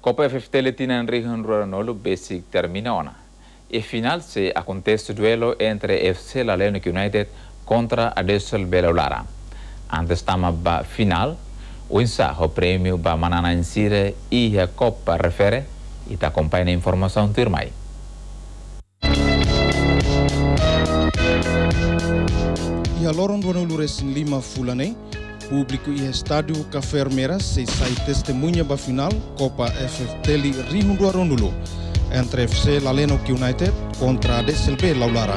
Copa FFT Latina en región rural basic termina ona. E final se acontece duelo entre FC Laleno United contra Adesel Belaulara. Antes tama ba final, o ensaio prêmio ba manana insire e a Copa refere e ta acompanha a informação turmai. Ia lorong 25 fulane, público e estádio Café Armeira se sai testemunha ba final Copa FFT Rio Rondulo entre FC Laleno United contra Adesel Belaulara.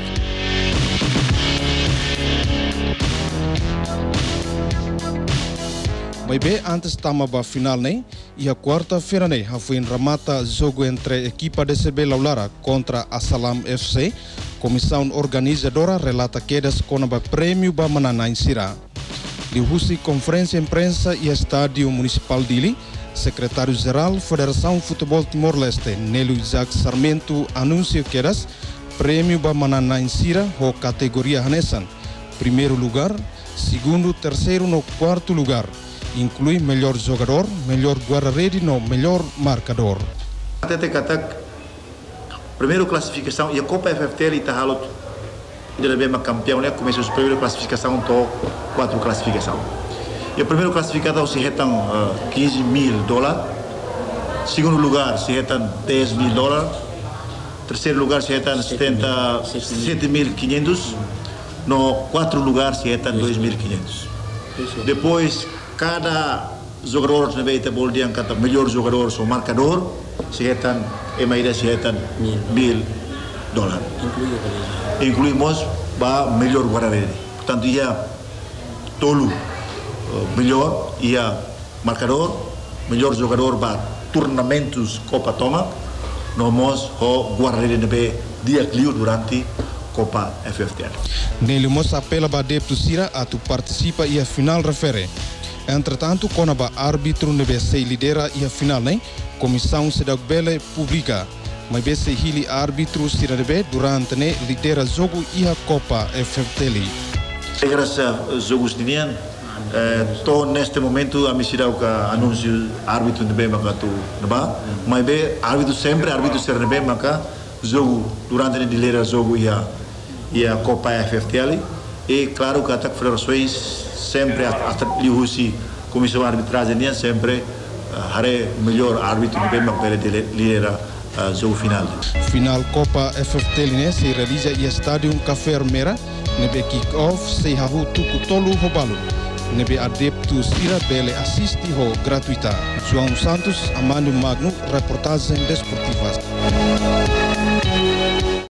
Mas bem, antes tama ba final né, e a quarta-feira né, foi em Ramata jogo entre a equipa de CB Laulara contra a Salam FC. Comissão organizadora relata quedas com o prêmio ba manana insira. Lihusi conferência imprensa e estádio municipal dili, secretário-geral Federação Futebol Timor-Leste, Nélio Isaac Sarmento, anuncia quedas prêmio ba manana insira ho categoria Hanesan. Primeiro lugar, segundo, terceiro no quarto lugar. Inclui melhor jogador, melhor guarda-rede no melhor marcador. Até kata primeiro classificação e a Copa FFT ele está halot de bem campeão né começou a primeira classificação to 4 classificação. E o primeiro classificado se retam $15,000, segundo lugar se retam $10,000, terceiro lugar se retam 7.500, no quarto lugar se retam 2.500. Depois cada jogador na beita bol dia kata melhor jogador ou marcador se retam emaida se retam $1.000. Incluímos ba melhor guarda-rede. Portanto ia tolo melhor ia marcador, melhor jogador ba turnamentos Copa Toma, nomos o guarda-rede na be dia clio durante Copa FFT. Nele mos apela ba depto sira a tu participa e a final refere. Entretanto, quando o árbitro nebe se lidera e a final, né? Comissão se dá bela publica. Mas be se hili árbitro se debe durante né lidera jogo e a Copa FFT. Graças a jogos de nian, to neste momento a missão que anúncio árbitro nebe maka tu neba, mas be árbitro sempre árbitro ser nebe maka jogo durante né lidera jogo e a Copa FFT. E claro que até federações sempre até lihusi comissão arbitragem nian sempre hare melhor árbitro bem para lidera jogo final. Final Copa FFT né se realiza em estádio Café Armeira, nebe kick-off se hahu tuku tolu hobalu. Nebe adepto sira bele assiste ho gratuita. João Santos, Amando Magno, reportagem desportivas.